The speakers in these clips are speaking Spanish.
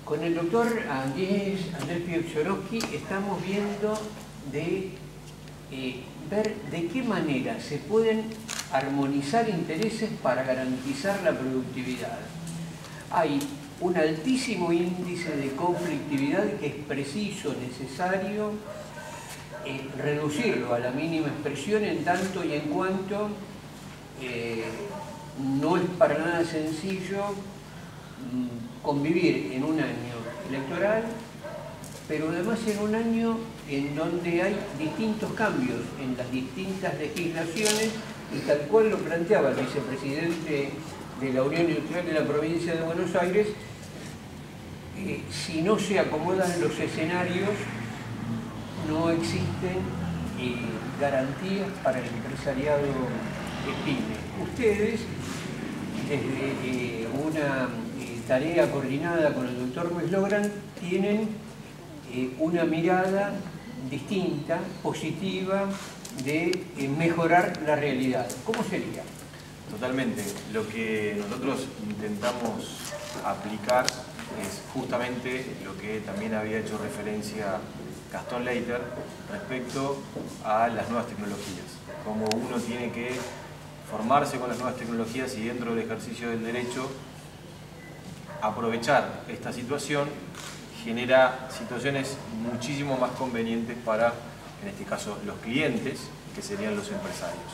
Con el doctor Andrés Piotr estamos viendo de ver de qué manera se pueden armonizar intereses para garantizar la productividad. Hay un altísimo índice de conflictividad que es preciso, necesario reducirlo a la mínima expresión en tanto y en cuanto no es para nada sencillo convivir en un año electoral, pero además en un año en donde hay distintos cambios en las distintas legislaciones y tal cual lo planteaba el vicepresidente de la Unión Industrial de la provincia de Buenos Aires, si no se acomodan los escenarios, no existen garantías para el empresariado pyme. Ustedes, desde una tarea coordinada con el doctor Meslogran, tienen una mirada distinta, positiva, de mejorar la realidad. ¿Cómo sería? Totalmente. Lo que nosotros intentamos aplicar es justamente lo que también había hecho referencia Gastón Leiter respecto a las nuevas tecnologías. Cómo uno tiene que formarse con las nuevas tecnologías y dentro del ejercicio del derecho aprovechar esta situación genera situaciones muchísimo más convenientes para, en este caso, los clientes, que serían los empresarios.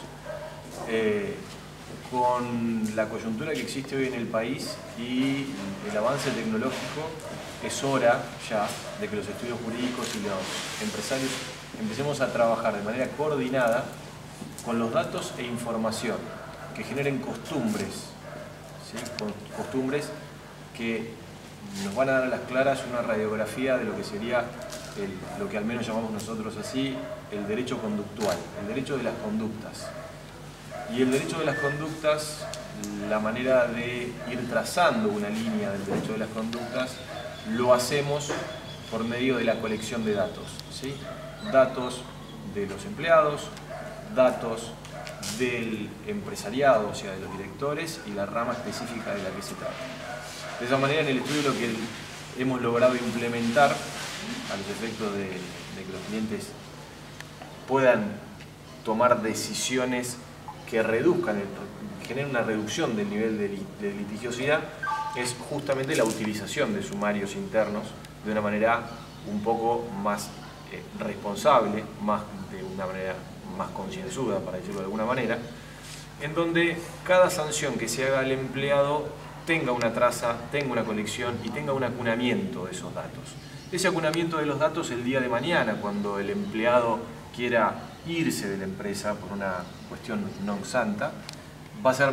Con la coyuntura que existe hoy en el país y el avance tecnológico, es hora ya de que los estudios jurídicos y los empresarios empecemos a trabajar de manera coordinada con los datos e información que generen costumbres, ¿sí? Costumbres que nos van a dar a las claras una radiografía de lo que sería lo que al menos llamamos nosotros así, el derecho conductual, el derecho de las conductas. Y el derecho de las conductas, la manera de ir trazando una línea del derecho de las conductas, lo hacemos por medio de la colección de datos, ¿sí? Datos de los empleados, datos del empresariado, o sea, de los directores y la rama específica de la que se trata. De esa manera, en el estudio lo que hemos logrado implementar a los efectos de que los clientes puedan tomar decisiones que reduzcan, generen una reducción del nivel de litigiosidad, es justamente la utilización de sumarios internos de una manera un poco más responsable, de una manera más concienzuda, para decirlo de alguna manera, en donde cada sanción que se haga al empleado tenga una traza, tenga una colección y tenga un acunamiento de esos datos. Ese acunamiento de los datos el día de mañana, cuando el empleado quiera irse de la empresa por una cuestión non santa, va a ser,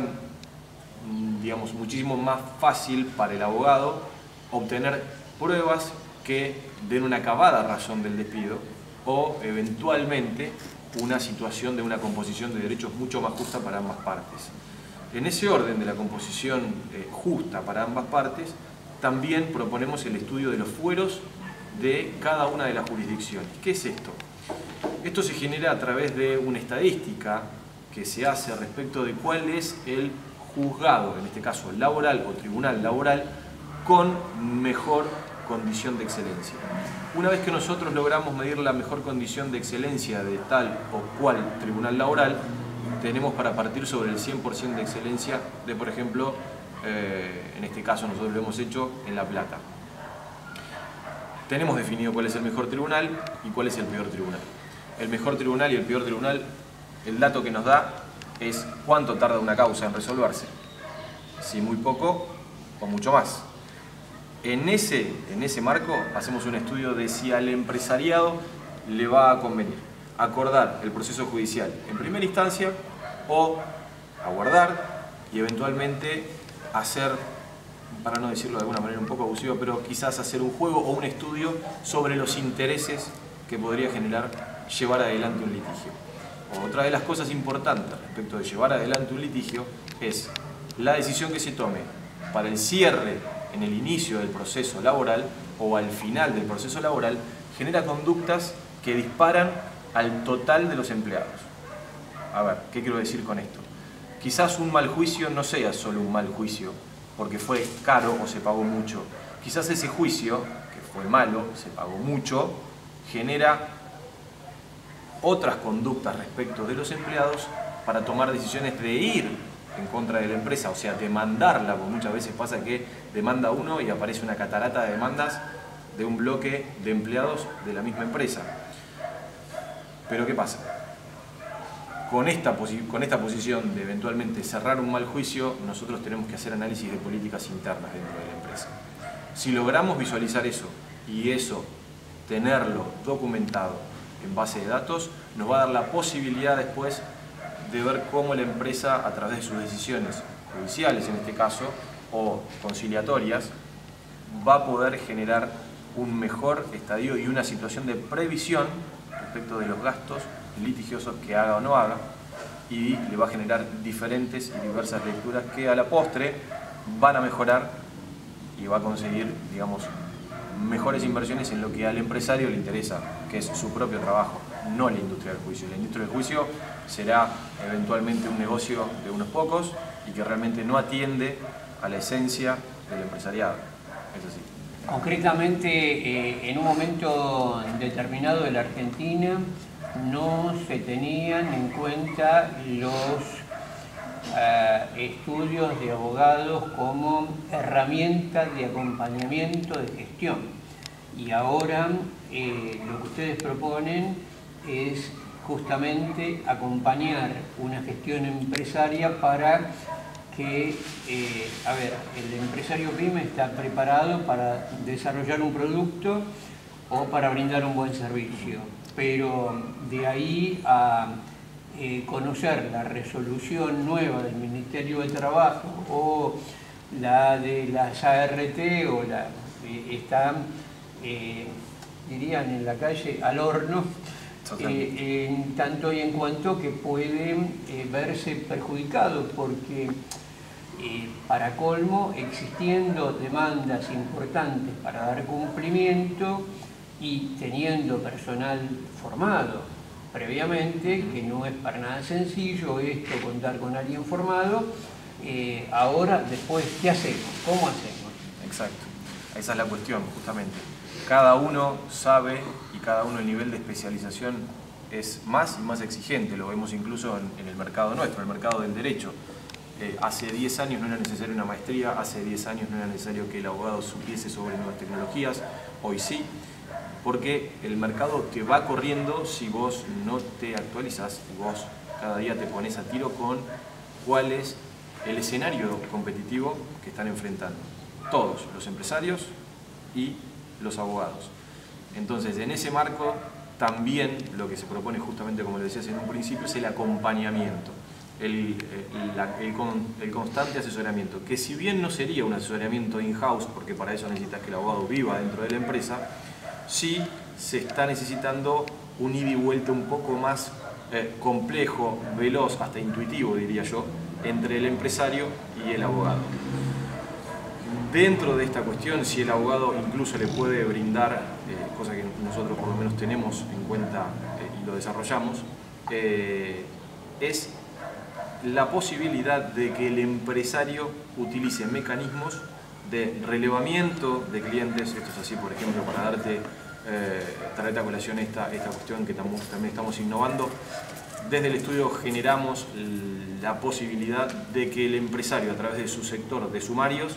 digamos, muchísimo más fácil para el abogado obtener pruebas que den una acabada razón del despido o eventualmente una situación de una composición de derechos mucho más justa para ambas partes. En ese orden de la composición justa para ambas partes, también proponemos el estudio de los fueros de cada una de las jurisdicciones. ¿Qué es esto? Esto se genera a través de una estadística que se hace respecto de cuál es el juzgado, en este caso laboral o tribunal laboral, con mejor condición de excelencia. Una vez que nosotros logramos medir la mejor condición de excelencia de tal o cual tribunal laboral, tenemos para partir sobre el 100% de excelencia de, por ejemplo, en este caso nosotros lo hemos hecho en La Plata. Tenemos definido cuál es el mejor tribunal y cuál es el peor tribunal. El mejor tribunal y el peor tribunal, el dato que nos da es cuánto tarda una causa en resolverse. Si muy poco o mucho más. En ese marco hacemos un estudio de si al empresariado le va a convenir acordar el proceso judicial en primera instancia o aguardar y eventualmente hacer, para no decirlo de alguna manera un poco abusiva, pero quizás hacer un juego o un estudio sobre los intereses que podría generar llevar adelante un litigio. Otra de las cosas importantes respecto de llevar adelante un litigio es la decisión que se tome para el cierre en el inicio del proceso laboral o al final del proceso laboral, genera conductas que disparan al total de los empleados. A ver, ¿qué quiero decir con esto? Quizás un mal juicio no sea solo un mal juicio porque fue caro o se pagó mucho. quizás ese juicio, que fue malo, se pagó mucho, genera otras conductas respecto de los empleados para tomar decisiones de ir en contra de la empresa, o sea, demandarla, porque muchas veces pasa que demanda uno y aparece una catarata de demandas de un bloque de empleados de la misma empresa. Pero ¿qué pasa? Con esta posición de eventualmente cerrar un mal juicio, nosotros tenemos que hacer análisis de políticas internas dentro de la empresa. Si logramos visualizar eso y eso tenerlo documentado en base de datos, nos va a dar la posibilidad después de ver cómo la empresa, a través de sus decisiones judiciales en este caso, o conciliatorias, va a poder generar un mejor estadio y una situación de previsión respecto de los gastos litigiosos que haga o no haga, y le va a generar diferentes y diversas lecturas que a la postre van a mejorar y va a conseguir, digamos, mejores inversiones en lo que al empresario le interesa, que es su propio trabajo, no la industria del juicio. La industria del juicio será eventualmente un negocio de unos pocos y que realmente no atiende a la esencia del empresariado. Es así. Concretamente, en un momento determinado de la Argentina no se tenían en cuenta los estudios de abogados como herramienta de acompañamiento de gestión. Y ahora lo que ustedes proponen es justamente acompañar una gestión empresaria para que, el empresario PYME está preparado para desarrollar un producto o para brindar un buen servicio, pero de ahí a conocer la resolución nueva del Ministerio de Trabajo o la de las ART o están, dirían en la calle, al horno, en tanto y en cuanto que pueden verse perjudicados, porque para colmo, existiendo demandas importantes para dar cumplimiento y teniendo personal formado previamente, que no es para nada sencillo esto, contar con alguien formado, ahora, después, ¿qué hacemos? ¿Cómo hacemos? Exacto, esa es la cuestión, justamente. Cada uno sabe y cada uno el nivel de especialización es más y más exigente, lo vemos incluso en el mercado nuestro, el mercado del derecho. Hace 10 años no era necesaria una maestría, hace 10 años no era necesario que el abogado supiese sobre nuevas tecnologías, hoy sí, porque el mercado te va corriendo si vos no te actualizás, y vos cada día te pones a tiro con cuál es el escenario competitivo que están enfrentando todos, los empresarios y los abogados. Entonces, en ese marco, también lo que se propone, justamente como le decías en un principio, es el acompañamiento, el constante asesoramiento, que si bien no sería un asesoramiento in-house, porque para eso necesitas que el abogado viva dentro de la empresa, sí se está necesitando un ida y vuelta un poco más complejo, veloz, hasta intuitivo, diría yo, entre el empresario y el abogado. Dentro de esta cuestión, si el abogado incluso le puede brindar, cosa que nosotros por lo menos tenemos en cuenta y lo desarrollamos, es la posibilidad de que el empresario utilice mecanismos de relevamiento de clientes. Esto es así, por ejemplo, para traer a colación esta cuestión que también estamos innovando. Desde el estudio generamos la posibilidad de que el empresario, a través de su sector de sumarios,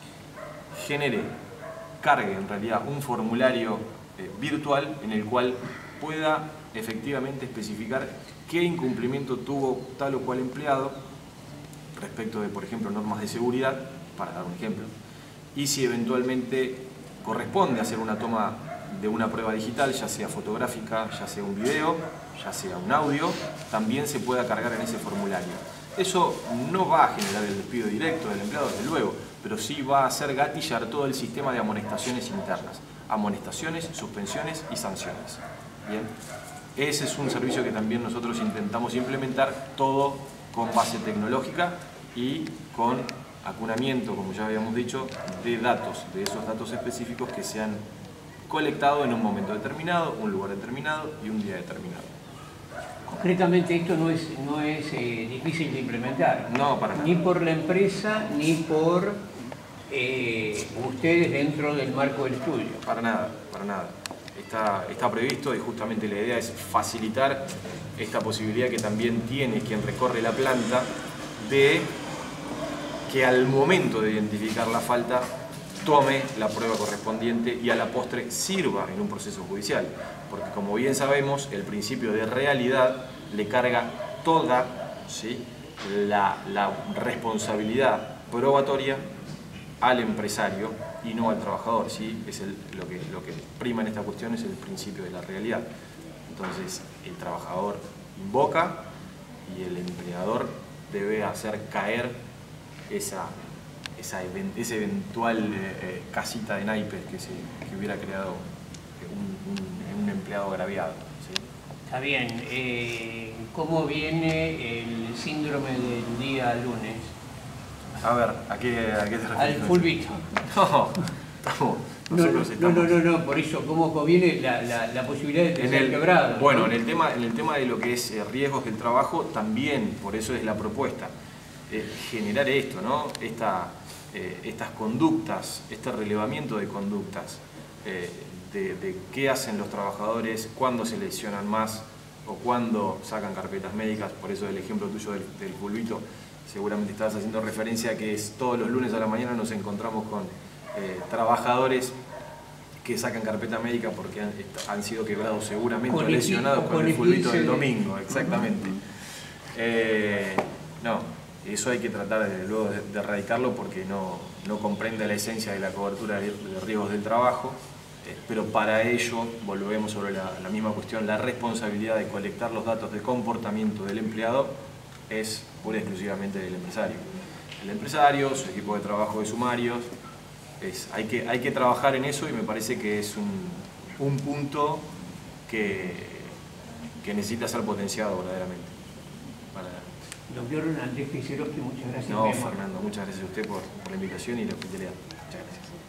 cargue en realidad un formulario virtual en el cual pueda efectivamente especificar qué incumplimiento tuvo tal o cual empleado respecto de, por ejemplo, normas de seguridad, para dar un ejemplo, y si eventualmente corresponde hacer una toma de una prueba digital, ya sea fotográfica, ya sea un video, ya sea un audio, también se pueda cargar en ese formulario. Eso no va a generar el despido directo del empleado, desde luego, pero sí va a hacer gatillar todo el sistema de amonestaciones internas. Amonestaciones, suspensiones y sanciones. Bien, ese es un servicio que también nosotros intentamos implementar, todo con base tecnológica y con acunamiento, como ya habíamos dicho, de datos, de esos datos específicos que se han colectado en un momento determinado, un lugar determinado y un día determinado. Concretamente esto no es difícil de implementar. No, para nada. Ni por la empresa, ni por ustedes dentro del marco del estudio. Para nada, para nada. Está previsto y justamente la idea es facilitar esta posibilidad que también tiene quien recorre la planta de que al momento de identificar la falta tome la prueba correspondiente y a la postre sirva en un proceso judicial. Porque como bien sabemos, el principio de realidad le carga toda, ¿sí?, la responsabilidad probatoria al empresario y no al trabajador, ¿sí? Lo que prima en esta cuestión es el principio de la realidad. Entonces, el trabajador invoca y el empleador debe hacer caer esa eventual casita de naipes que hubiera creado un empleado agraviado, ¿sí? Está bien. ¿Cómo viene el síndrome del día lunes? A ver, ¿a qué te refieres? Al fulbito. No, por eso, ¿cómo viene la posibilidad de ser quebrado? Bueno, ¿no? en el tema de lo que es riesgos del trabajo, también, por eso es la propuesta, generar esto, ¿no? Estas conductas, este relevamiento de conductas, de qué hacen los trabajadores, cuándo se lesionan más o cuándo sacan carpetas médicas. Por eso el ejemplo tuyo del fulbito, seguramente estabas haciendo referencia a que es todos los lunes a la mañana nos encontramos con trabajadores que sacan carpeta médica porque han sido quebrados seguramente o lesionados con el fulbito del domingo, exactamente. No, eso hay que tratar luego de erradicarlo porque no comprende la esencia de la cobertura de riesgos del trabajo, pero para ello volvemos sobre la misma cuestión, la responsabilidad de colectar los datos de comportamiento del empleado es pura y exclusivamente del empresario. El empresario, su equipo de trabajo de sumarios, hay que trabajar en eso y me parece que es un punto que necesita ser potenciado verdaderamente. Doctor Andrés Kicilloski, muchas gracias. No, Fernando, muchas gracias a usted por la invitación y la hospitalidad. Muchas gracias.